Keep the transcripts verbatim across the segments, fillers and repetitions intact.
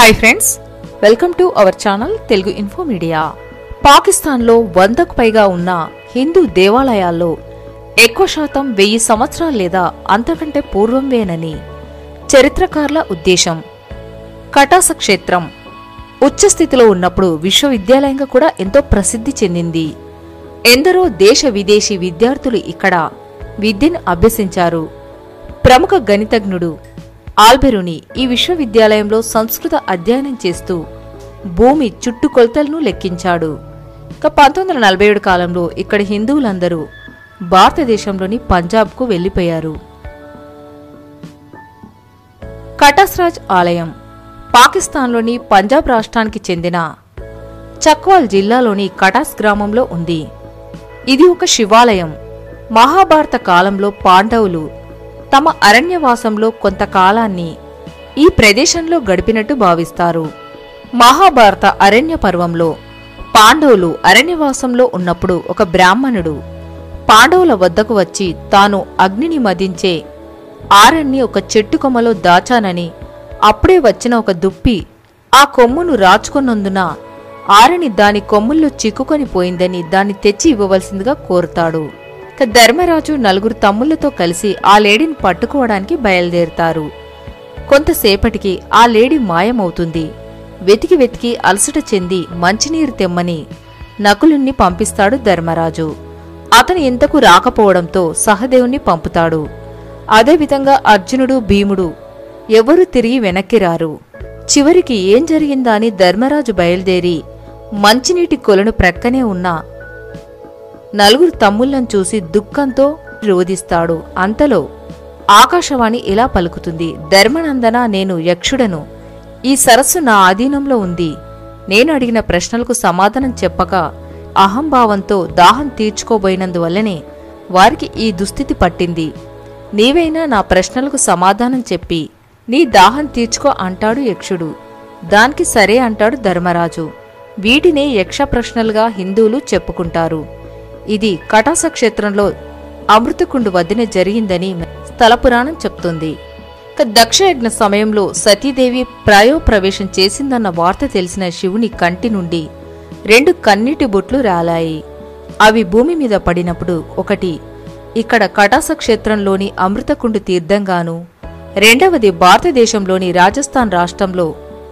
Hi friends, welcome to our channel Telugu info media. పాకిస్తాన్లో వందకు పైగా ఉన్న హిందూ దేవాలయాల్లో ఎక్కువ శాతం వెయ్యి సంవత్సరాలు లేదా అంతకంటే పూర్వంవేనని చరిత్రకారుల ఉద్దేశం. కటాస క్షేత్రం ఉచ్చస్థితిలో ఉన్నప్పుడు విశ్వవిద్యాలయంగా కూడా ఎంతో ప్రసిద్ధి చెందింది. ఎందరో దేశ విదేశీ విద్యార్థులు ఇక్కడ విద్యను అభ్యసించారు. ప్రముఖ గణితజ్ఞుడు ఆల్బెరుని ఈ విశ్వవిద్యాలయంలో సంస్కృత అధ్యయనం చేస్తూ భూమి చుట్టుకొలతలను లెక్కించాడు. ఇక పంతొమ్మిది వందల నలభై ఏడు కాలంలో ఇక్కడి హిందువులందరూ భారతదేశంలోని పంజాబ్కు వెళ్లిపోయారు. కటాస్రాజ్ ఆలయం పాకిస్తాన్లోని పంజాబ్ రాష్ట్రానికి చెందిన చక్వాల్ జిల్లాలోని కటాస్ గ్రామంలో ఉంది. ఇది ఒక శివాలయం. మహాభారత కాలంలో పాండవులు తమ అరణ్యవాసంలో కొంతకాలాన్ని ఈ ప్రదేశంలో గడిపినట్టు భావిస్తారు. మహాభారత అరణ్య పర్వంలో పాండవులు అరణ్యవాసంలో ఉన్నప్పుడు ఒక బ్రాహ్మణుడు పాండవుల వద్దకు వచ్చి తాను అగ్నిని మదించే ఆరణ్ణి ఒక చెట్టు కొమ్మలో దాచానని, అప్పుడే వచ్చిన ఒక దుప్పి ఆ కొమ్మును రాచుకొన్నందున ఆరణి దాని కొమ్ముల్లో చిక్కుకొని పోయిందని దాన్ని తెచ్చి ఇవ్వవలసిందిగా కోరుతాడు. ధర్మరాజు నలుగురు తమ్ముళ్లతో కలిసి ఆ లేడీని పట్టుకోవడానికి బయలుదేరుతారు. కొంతసేపటికి ఆ లేడీ మాయమవుతుంది. వెతికి వెతికి అలసట చెంది మంచినీరు తెమ్మని నకులుణ్ణి పంపిస్తాడు ధర్మరాజు. అతను ఎంతకు రాకపోవడంతో సహదేవుణ్ణి పంపుతాడు. అదేవిధంగా అర్జునుడు, భీముడు ఎవరూ తిరిగి వెనక్కి రారు. చివరికి ఏం జరిగిందా అని ధర్మరాజు బయలుదేరి మంచినీటి కొలను ప్రక్కనే ఉన్న నలుగురు తమ్ముళ్లను చూసి దుఃఖంతో రోధిస్తాడు. అంతలో ఆకాశవాణి ఇలా పలుకుతుంది: ధర్మనందన, నేను యక్షుడను. ఈ సరస్సు నా ఆధీనంలో ఉంది. నేను అడిగిన ప్రశ్నలకు సమాధానం చెప్పక అహంభావంతో దాహం తీర్చుకోబోయినందువల్లనే వారికి ఈ దుస్థితి పట్టింది. నీవైనా నా ప్రశ్నలకు సమాధానం చెప్పి నీ దాహం తీర్చుకో అంటాడు యక్షుడు. దానికి సరే అంటాడు ధర్మరాజు. వీటినే యక్ష ప్రశ్నలుగా హిందువులు చెప్పుకుంటారు. ఇది కటాస క్షేత్రంలో అమృతకుండు వద్దనే జరిగిందని స్థలపురాణం చెప్తుంది. దక్షయజ్ఞ సమయంలో సతీదేవి ప్రాయోప్రవేశం చేసిందన్న వార్త తెలిసిన శివుని కంటి నుండి రెండు కన్నీటి బొట్లు రాలాయి. అవి భూమి మీద పడినప్పుడు ఒకటి ఇక్కడ కటాస క్షేత్రంలోని అమృతకుండు తీర్థంగాను, రెండవది భారతదేశంలోని రాజస్థాన్ రాష్ట్రంలో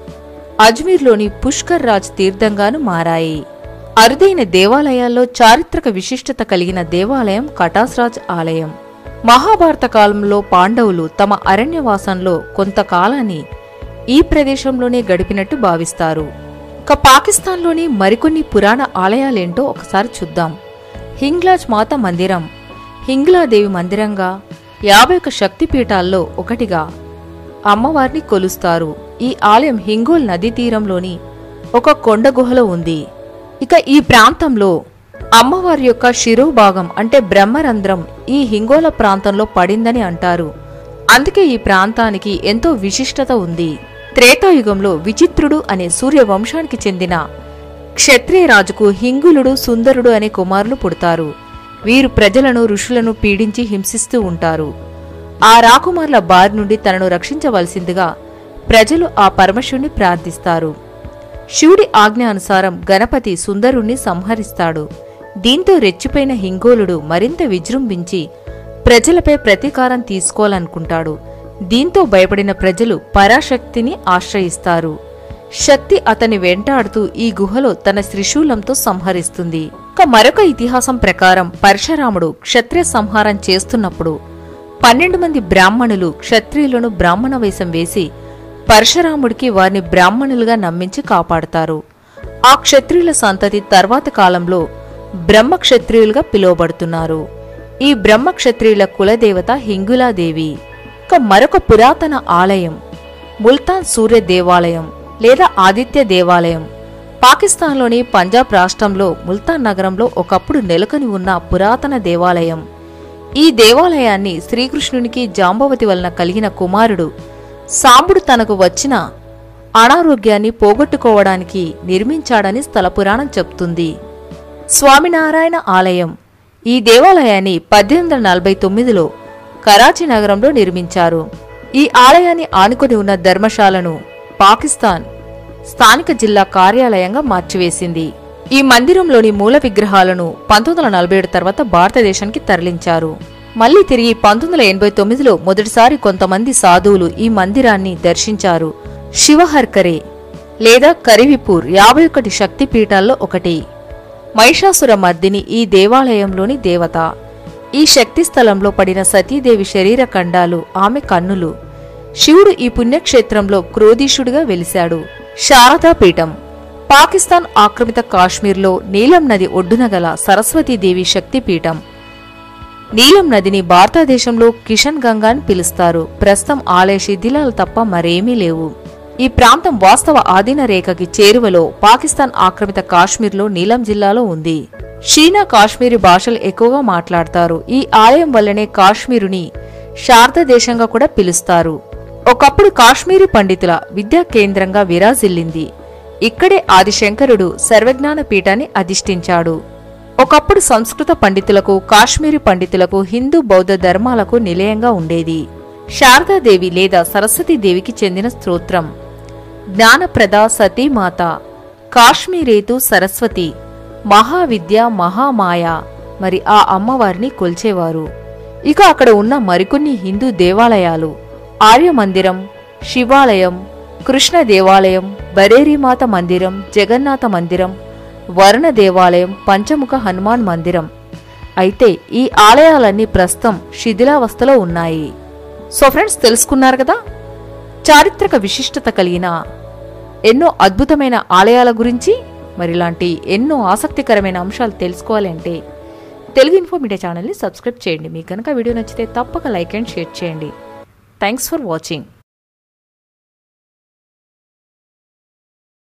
అజ్మీర్లోని పుష్కర్ రాజ్ తీర్థంగాను మారాయి. అరుదైన దేవాలయాల్లో చారిత్రక విశిష్టత కలిగిన దేవాలయం కటాస్రాజ్ ఆలయం. మహాభారత కాలంలో పాండవులు తమ అరణ్యవాసంలో కొంతకాలాన్ని ఈ ప్రదేశంలోనే గడిపినట్టు భావిస్తారు. ఇక పాకిస్తాన్లోని మరికొన్ని పురాణ ఆలయాలేంటో ఒకసారి చూద్దాం. హింగ్లాజ్ మాత మందిరం హింగ్లాదేవి మందిరంగా యాభై ఒక శక్తిపీఠాల్లో ఒకటిగా అమ్మవారిని కొలుస్తారు. ఈ ఆలయం హింగోల్ నదీ తీరంలోని ఒక కొండ గుహలో ఉంది. ఇక ఈ ప్రాంతంలో అమ్మవారి యొక్క శిరోభాగం అంటే బ్రహ్మరంధ్రం ఈ హింగోల ప్రాంతంలో పడిందని అంటారు. అందుకే ఈ ప్రాంతానికి ఎంతో విశిష్టత ఉంది. త్రేతాయుగంలో విచిత్రుడు అనే సూర్యవంశానికి చెందిన క్షత్రియ రాజుకు హింగులుడు, సుందరుడు అనే కుమారులు పుడతారు. వీరు ప్రజలను, ఋషులను పీడించి హింసిస్తూ ఉంటారు. ఆ రాకుమారుల బారి నుండి తనను రక్షించవలసిందిగా ప్రజలు ఆ పరమశివుని ప్రార్థిస్తారు. శివుడి ఆజ్ఞ అనుసారం గణపతి సుందరుణ్ణి సంహరిస్తాడు. దీంతో రెచ్చిపోయిన హింగోలుడు మరింత విజృంభించి ప్రజలపై ప్రతీకారం తీసుకోవాలనుకుంటాడు. దీంతో భయపడిన ప్రజలు పరాశక్తిని ఆశ్రయిస్తారు. శక్తి అతని వెంటాడుతూ ఈ గుహలో తన త్రిశూలంతో సంహరిస్తుంది. ఇక మరొక ఇతిహాసం ప్రకారం పరశురాముడు క్షత్రియ సంహారం చేస్తున్నప్పుడు పన్నెండు మంది బ్రాహ్మణులు క్షత్రియులను బ్రాహ్మణ వేషం వేసి పరశురాముడికి వారిని బ్రాహ్మణులుగా నమ్మించి కాపాడుతారు. ఆ క్షత్రియుల సంతతి తర్వాత కాలంలో బ్రహ్మక్షత్రియులుగా పిలువబడుతున్నారు. ఈ బ్రహ్మక్షత్రియుల కులదేవత హింగులాదేవి. ఇక మరొక పురాతన ఆలయం ముల్తాన్ సూర్య దేవాలయం లేదా ఆదిత్య దేవాలయం. పాకిస్తాన్లోని పంజాబ్ రాష్ట్రంలో ముల్తాన్ నగరంలో ఒకప్పుడు నెలకొని ఉన్న పురాతన దేవాలయం. ఈ దేవాలయాన్ని శ్రీకృష్ణునికి జాంబవతి వలన కలిగిన కుమారుడు సాంబుడు తనకు వచ్చిన అనారోగ్యాన్ని పోగొట్టుకోవడానికి నిర్మించాడని స్థలపురాణం చెప్తుంది. స్వామినారాయణ ఆలయం ఈ దేవాలయాన్ని పద్దెనిమిది వందల నలభై తొమ్మిదిలో కరాచీ నగరంలో నిర్మించారు. ఈ ఆలయాన్ని ఆనుకొని ఉన్న ధర్మశాలను పాకిస్తాన్ స్థానిక జిల్లా కార్యాలయంగా మార్చివేసింది. ఈ మందిరంలోని మూల విగ్రహాలను పంతొమ్మిది వందల నలభై ఏడు తర్వాత భారతదేశానికి తరలించారు. మళ్లీ తిరిగి పంతొమ్మిది వందల ఎనభై తొమ్మిదిలో మొదటిసారి కొంతమంది సాధువులు ఈ మందిరాన్ని దర్శించారు. శివహర్కరే లేదా కరివిపూర్ యాభై ఒకటి శక్తిపీఠాల్లో ఒకటి. మహిషాసుర మర్దిని ఈ దేవాలయంలోని దేవత. ఈ శక్తి స్థలంలో పడిన సతీదేవి శరీర ఖండాలు ఆమె కన్నులు. శివుడు ఈ పుణ్యక్షేత్రంలో క్రోధీశుడిగా వెలిశాడు. శారదాపీఠం పాకిస్తాన్ ఆక్రమిత కాశ్మీర్లో నీలం నది ఒడ్డున గల సరస్వతీదేవి శక్తిపీఠం. నీలం నదిని భారతదేశంలో కిషన్ గంగా అని పిలుస్తారు. ప్రస్తుతం ఆలయ శిథిలాలు తప్ప మరేమీ లేవు. ఈ ప్రాంతం వాస్తవ ఆధీన రేఖకి చేరువలో పాకిస్తాన్ ఆక్రమిత కాశ్మీర్లో నీలం జిల్లాలో ఉంది. చీనా కాశ్మీరీ భాషలు ఎక్కువగా మాట్లాడతారు. ఈ ఆలయం వల్లనే కాశ్మీరుని శారద దేశంగా కూడా పిలుస్తారు. ఒకప్పుడు కాశ్మీరీ పండితుల విద్యా కేంద్రంగా విరాజిల్లింది. ఇక్కడే ఆదిశంకరుడు సర్వజ్ఞాన పీఠాన్ని అధిష్ఠించాడు. ఒకప్పుడు సంస్కృత పండితులకు, కాశ్మీరీ పండితులకు, హిందూ బౌద్ధ ధర్మాలకు నిలయంగా ఉండేది. శారదాదేవి లేదా సరస్వతీదేవికి చెందిన స్తోత్రం. జ్ఞానప్రద సతీమాత, కాశ్మీరేతు సరస్వతి, మహావిద్య మహామాయ. మరి ఆ అమ్మవారిని కొల్చేవారు. ఇక అక్కడ ఉన్న మరికొన్ని హిందూ దేవాలయాలు ఆర్యమందిరం, శివాలయం, కృష్ణ దేవాలయం, బరేరీమాత మందిరం, జగన్నాథ మందిరం, వరుణ దేవాలయం, పంచముఖ హనుమాన్ మందిరం. అయితే ఈ ఆలయాలన్నీ ప్రస్తుతం శిథిలావస్థలో ఉన్నాయి. సో ఫ్రెండ్స్, తెలుసుకున్నారు కదా చారిత్రక విశిష్టత కలిగిన ఎన్నో అద్భుతమైన ఆలయాల గురించి. మరి ఇలాంటి ఎన్నో ఆసక్తికరమైన అంశాలు తెలుసుకోవాలి అంటే తెలుగు ఇన్ఫో మీడియా ఛానల్ని సబ్స్క్రైబ్ చేయండి. మీకు కనుక వీడియో నచ్చితే తప్పక లైక్ అండ్ షేర్ చేయండి. Thanks for watching.